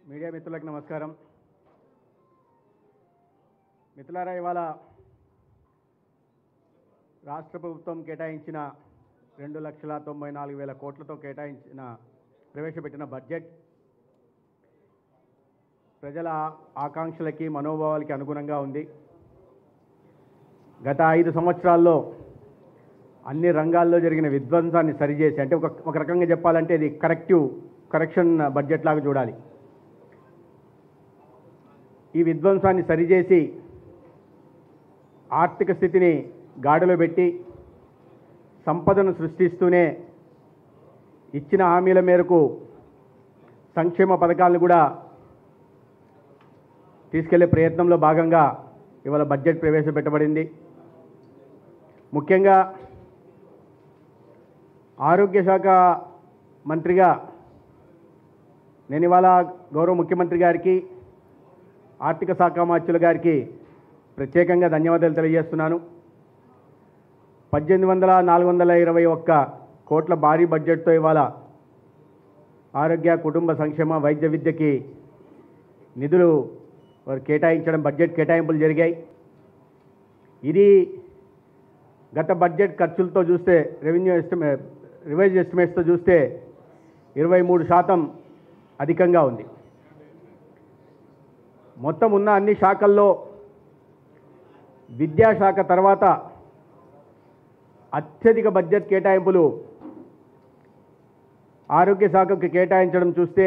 Media మిత్రులకు నమస్కారం. మిత్రులారా, ఇవాళ రాష్ట్ర ప్రభుత్వం కేటాయించిన 2,94,000 కోట్లతో ప్రవేశపెట్టిన బడ్జెట్ ప్రజల ఆకాంక్షలకి మనోభావాలకి అనుగుణంగా ఉంది. గత 5 సంవత్సరాల్లో అన్ని రంగాల్లో జరిగిన విధ్వంసాన్ని సరిచేసి, అంటే ఒక రకంగా చెప్పాలంటే ఇది కరెక్షన్ బడ్జెట్ లాగా చూడాలి. ఈ విధ్వంసాన్ని సరిచేసి ఆర్థిక స్థితిని గాడిలో పెట్టి సంపదను సృష్టిస్తూనే ఇచ్చిన హామీల మేరకు సంక్షేమ పథకాలను కూడా తీసుకెళ్లే ప్రయత్నంలో భాగంగా ఇవాళ బడ్జెట్ ప్రవేశపెట్టబడింది. ముఖ్యంగా ఆరోగ్య శాఖ మంత్రిగా నేను ఇవాళ గౌరవ ముఖ్యమంత్రి గారికి, ఆర్థిక శాఖ మంత్రుల గారికి ప్రత్యేకంగా ధన్యవాదాలు తెలియజేస్తున్నాను. 18,421 కోట్ల భారీ బడ్జెట్తో ఇవాళ ఆరోగ్య, కుటుంబ సంక్షేమ, వైద్య విద్యకి నిధులు కేటాయించడం, బడ్జెట్ కేటాయింపులు జరిగాయి. ఇది గత బడ్జెట్ ఖర్చులతో చూస్తే, రివైజ్ ఎస్టిమేట్స్తో చూస్తే 23% అధికంగా ఉంది. మొత్తం ఉన్న అన్ని శాఖల్లో విద్యాశాఖ తర్వాత అత్యధిక బడ్జెట్ కేటాయింపులు ఆరోగ్య శాఖకు కేటాయించడం చూస్తే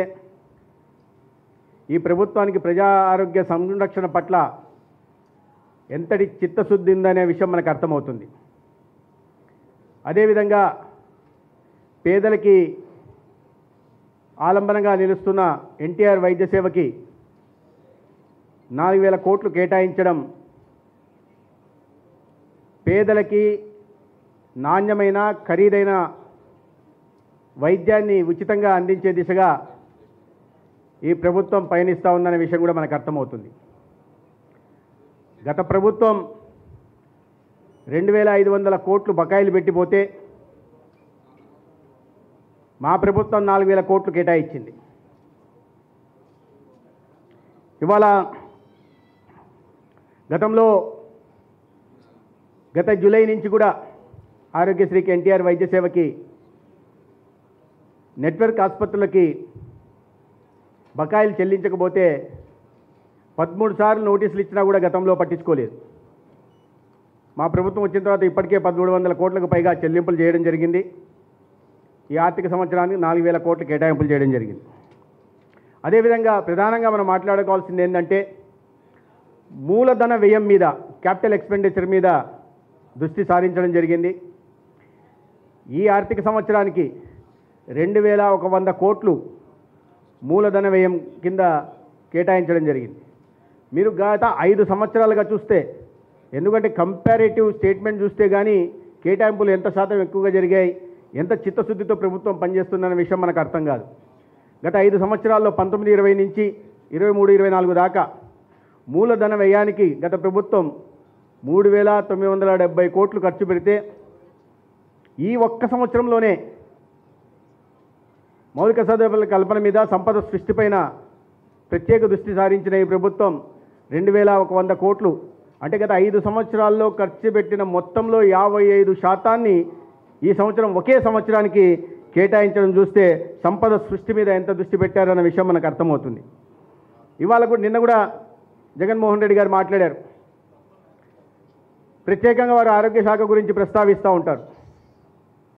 ఈ ప్రభుత్వానికి ప్రజా ఆరోగ్య సంరక్షణ పట్ల ఎంతటి చిత్తశుద్ధి ఉందనే విషయం మనకు అర్థమవుతుంది. అదేవిధంగా పేదలకి ఆలంబనంగా నిలుస్తున్న ఎన్టీఆర్ వైద్య సేవకి 4,000 కోట్లు కేటాయించడం పేదలకి నాణ్యమైన, ఖరీదైన వైద్యాన్ని ఉచితంగా అందించే దిశగా ఈ ప్రభుత్వం పయనిస్తూ ఉందనే విషయం కూడా మనకు అర్థమవుతుంది. గత ప్రభుత్వం 2,500 కోట్లు బకాయిలు పెట్టిపోతే మా ప్రభుత్వం 4,000 కోట్లు కేటాయించింది. ఇవాళ గత జూలై నుంచి కూడా ఆరోగ్యశ్రీకి, ఎన్టీఆర్ వైద్య సేవకి, నెట్వర్క్ ఆసుపత్రులకి బకాయిలు చెల్లించకపోతే 13 సార్లు నోటీసులు ఇచ్చినా కూడా గతంలో పట్టించుకోలేదు. మా ప్రభుత్వం వచ్చిన తర్వాత ఇప్పటికే 1,300 కోట్లకు పైగా చెల్లింపులు చేయడం జరిగింది. ఈ ఆర్థిక సంవత్సరానికి 4,000 కోట్లు కేటాయింపులు చేయడం జరిగింది. అదేవిధంగా ప్రధానంగా మనం మాట్లాడుకోవాల్సింది ఏంటంటే మూలధన వ్యయం మీద, క్యాపిటల్ ఎక్స్పెండిచర్ మీద దృష్టి సారించడం జరిగింది. ఈ ఆర్థిక సంవత్సరానికి 2,100 కోట్లు మూలధన వ్యయం కింద కేటాయించడం జరిగింది. మీరు గత 5 సంవత్సరాలుగా చూస్తే, ఎందుకంటే కంపారేటివ్ స్టేట్మెంట్ చూస్తే కానీ కేటాయింపులు ఎంత శాతం ఎక్కువగా జరిగాయి, ఎంత చిత్తశుద్ధితో ప్రభుత్వం పనిచేస్తుందన్న విషయం మనకు అర్థం కాదు. గత 5 సంవత్సరాల్లో 19-20 నుంచి 23-24 దాకా మూలధన వ్యయానికి గత ప్రభుత్వం 3,970 కోట్లు ఖర్చు పెడితే ఈ ఒక్క సంవత్సరంలోనే మౌలిక సదుపాయాల కల్పన మీద, సంపద సృష్టిపైన ప్రత్యేక దృష్టి సారించిన ఈ ప్రభుత్వం 2,100 కోట్లు, అంటే గత 5 సంవత్సరాల్లో ఖర్చు పెట్టిన మొత్తంలో 55% ఈ సంవత్సరం, ఒకే సంవత్సరానికి కేటాయించడం చూస్తే సంపద సృష్టి మీద ఎంత దృష్టి పెట్టారన్న విషయం మనకు అర్థమవుతుంది. ఇవాళ కూడా, నిన్న కూడా జగన్మోహన్ రెడ్డి గారు మాట్లాడారు. ప్రత్యేకంగా వారు ఆరోగ్య శాఖ గురించి ప్రస్తావిస్తూ ఉంటారు.